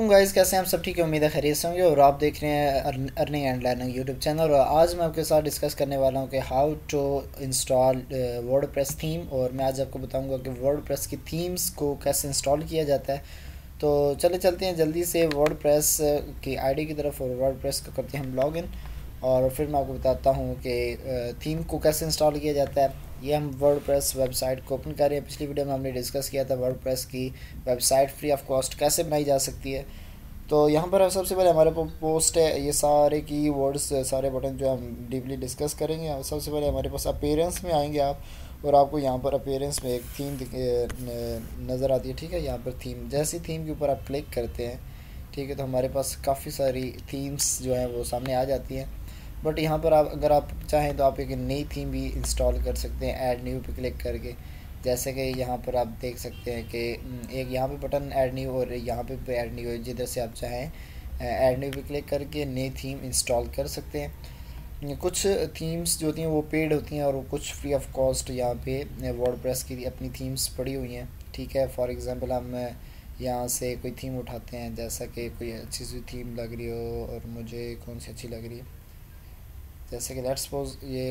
Guys, कैसे हैं आप सब? ठीक है, उम्मीद है खैरियत से होंगे। और आप देख रहे हैं earning and learning YouTube channel. और आज मैं आपके साथ डिस्कस करने वाला हूं कि how to install WordPress theme. और मैं आज आपको बताऊंगा कि वर्डप्रेस की थीम्स को कैसे इंस्टॉल किया जाता है। तो चले चलते हैं जल्दी से वर्डप्रेस की आईडी की तरफ, और वर्डप्रेस को करते हैं हम लॉगिन। और फिर मैं आपको बताता हूँ कि थीम को कैसे इंस्टॉल किया जाता है। ये हम वर्डप्रेस वेबसाइट को ओपन कर रहे हैं। पिछली वीडियो में हमने डिस्कस किया था वर्डप्रेस की वेबसाइट फ्री ऑफ कॉस्ट कैसे बनाई जा सकती है। तो यहाँ पर सबसे पहले हमारे पास पोस्ट है, ये सारे की वर्ड्स, सारे बटन जो हम डीपली डिस्कस करेंगे। और सबसे पहले हमारे पास अपीयरेंस में आएंगे आप, और आपको यहाँ पर अपीयरेंस में एक थीम नज़र आती है। ठीक है, यहाँ पर थीम, जैसी थीम के ऊपर आप क्लिक करते हैं, ठीक है, तो हमारे पास काफ़ी सारी थीम्स जो हैं वो सामने आ जाती हैं। बट यहाँ पर आप अगर आप चाहें तो आप एक नई थीम भी इंस्टॉल कर सकते हैं ऐड न्यू पे क्लिक करके। जैसे कि यहाँ पर आप देख सकते हैं कि एक यहाँ पे बटन ऐड न्यू और यहाँ पे ऐड न्यू है। जिधर से आप चाहें ऐड न्यू पे क्लिक करके नई थीम इंस्टॉल कर सकते हैं। कुछ थीम्स जो होती हैं वो पेड होती हैं, और कुछ फ्री ऑफ कॉस्ट यहाँ पे वर्डप्रेस की अपनी थीम्स पड़ी हुई हैं। ठीक है, फॉर एग्ज़ाम्पल हम यहाँ से कोई थीम उठाते हैं, जैसा कि कोई अच्छी सी थीम लग रही हो। और मुझे कौन सी अच्छी लग रही है, जैसे कि लेट्स सपोज ये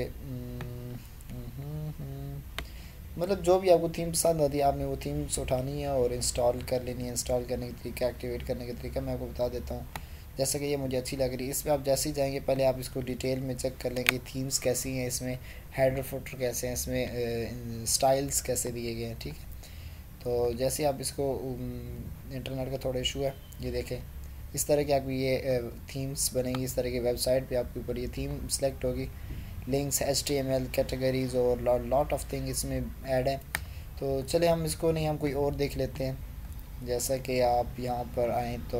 मतलब जो भी आपको थीम पसंद आती है आपने वो थीम्स उठानी है और इंस्टॉल कर लेनी है। इंस्टॉल करने का तरीका, एक्टिवेट करने का तरीका मैं आपको बता देता हूँ। जैसे कि ये मुझे अच्छी लग रही है, इस पर आप जैसे ही जाएंगे पहले आप इसको डिटेल में चेक कर लेंगे थीम्स कैसी हैं, इसमें हेडर फुटर कैसे हैं, इसमें स्टाइल्स कैसे दिए गए हैं। ठीक है, तो जैसे आप इसको इंटरनेट का थोड़ा इशू है, ये देखें इस तरह की आपकी ये थीम्स बनेंगी। इस तरह की वेबसाइट पे आपके ऊपर ये थीम सेलेक्ट होगी। लिंक्स, HTML, कैटेगरीज और लॉट ऑफ थिंग इसमें ऐड है। तो चले हम इसको नहीं, हम कोई और देख लेते हैं। जैसा कि आप यहाँ पर आएँ तो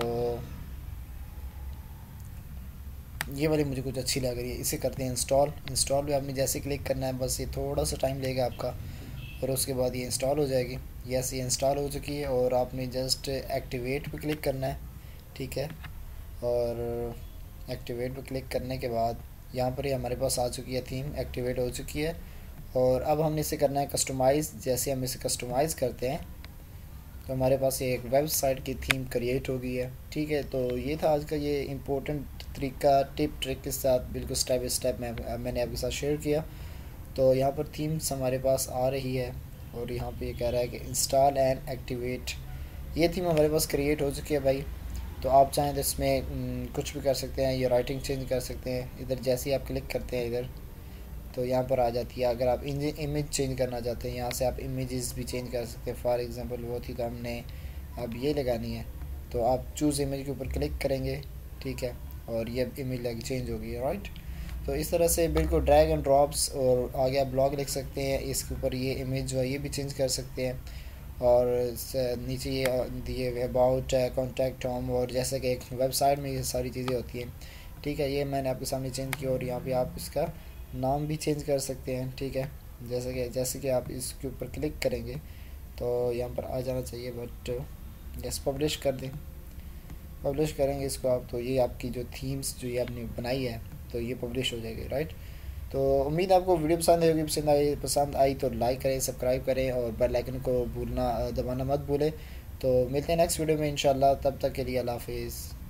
ये वाली मुझे कुछ अच्छी लग रही है, इसे करते हैं इंस्टॉल। इंस्टॉल पे आपने जैसे क्लिक करना है, बस ये थोड़ा सा टाइम लेगा आपका, और उसके बाद ये इंस्टॉल हो जाएगी। यस, ये इंस्टॉल हो चुकी है, और आपने जस्ट एक्टिवेट पे क्लिक करना है। ठीक है, और एक्टिवेट पे क्लिक करने के बाद यहाँ पर ही हमारे पास आ चुकी है, थीम एक्टिवेट हो चुकी है। और अब हमने इसे करना है कस्टमाइज़। जैसे हम इसे कस्टमाइज़ करते हैं तो हमारे पास ये एक वेबसाइट की थीम क्रिएट हो गई है। ठीक है, तो ये था आज का ये इम्पोर्टेंट तरीका, टिप ट्रिक के साथ बिल्कुल स्टेप बाई स्टेप मैंने आपके साथ शेयर किया। तो यहाँ पर थीम्स हमारे पास आ रही है, और यहाँ पे ये कह रहा है कि इंस्टॉल एंड एक्टिवेट। ये थीम हमारे पास क्रिएट हो चुकी है भाई। तो आप चाहें तो इसमें कुछ भी कर सकते हैं, ये राइटिंग चेंज कर सकते हैं। इधर जैसे ही आप क्लिक करते हैं इधर, तो यहाँ पर आ जाती है। अगर आप इमेज चेंज करना चाहते हैं, यहाँ से आप इमेजेस भी चेंज कर सकते हैं। फॉर एग्जांपल वो थी तो हमने अब ये लगानी है, तो आप चूज़ इमेज के ऊपर क्लिक करेंगे। ठीक है, और ये इमेज लग चेंज हो गई है, राइट। तो इस तरह से बिल्कुल ड्रैग एंड ड्रॉप्स, और आगे आप ब्लॉग लिख सकते हैं, इसके ऊपर ये इमेज जो है ये भी चेंज कर सकते हैं। और नीचे ये दिए अबाउट, कॉन्टैक्ट, होम, और जैसा कि एक वेबसाइट में ये सारी चीज़ें होती हैं। ठीक है, ये मैंने आपके सामने चेंज किया, और यहाँ पे आप इसका नाम भी चेंज कर सकते हैं। ठीक है, जैसे कि आप इसके ऊपर क्लिक करेंगे तो यहाँ पर आ जाना चाहिए, बट जैसे पब्लिश कर दें, पब्लिश करेंगे इसको आप, तो ये आपकी जो थीम्स जो ये आपने बनाई है तो ये पब्लिश हो जाएगी, राइट। तो उम्मीद आपको वीडियो पसंद आएगी। पसंद आई तो लाइक करें, सब्सक्राइब करें, और बेल आइकन को दबाना मत भूलें। तो मिलते हैं नेक्स्ट वीडियो में इंशाल्लाह, तब तक के लिए अल्लाह हाफिज़।